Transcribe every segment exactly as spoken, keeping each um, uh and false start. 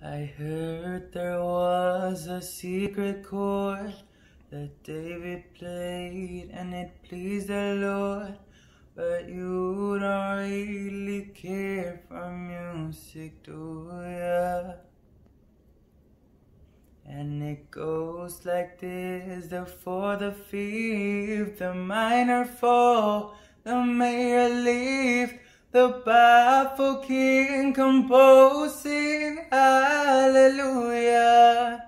I heard there was a secret chord that David played and it pleased the Lord, but you don't really care for music, do ya? And it goes like this: the fourth, the fifth, the minor fall, the major lift, the baffled king composing. Hallelujah,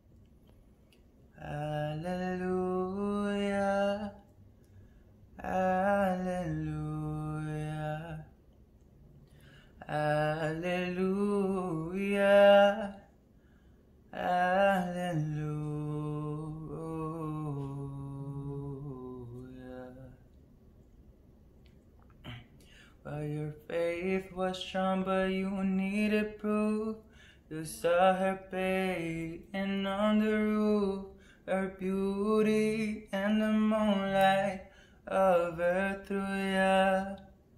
hallelujah, hallelujah, hallelujah, hallelujah. Well, your faith was strong, but you needed proof. You saw her bathing on the roof, her beauty and the moonlight of her through ya.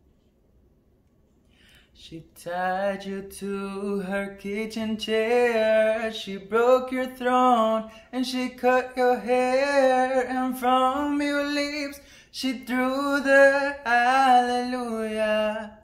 She tied you to her kitchen chair, she broke your throne and she cut your hair, and from your lips she threw the hallelujah.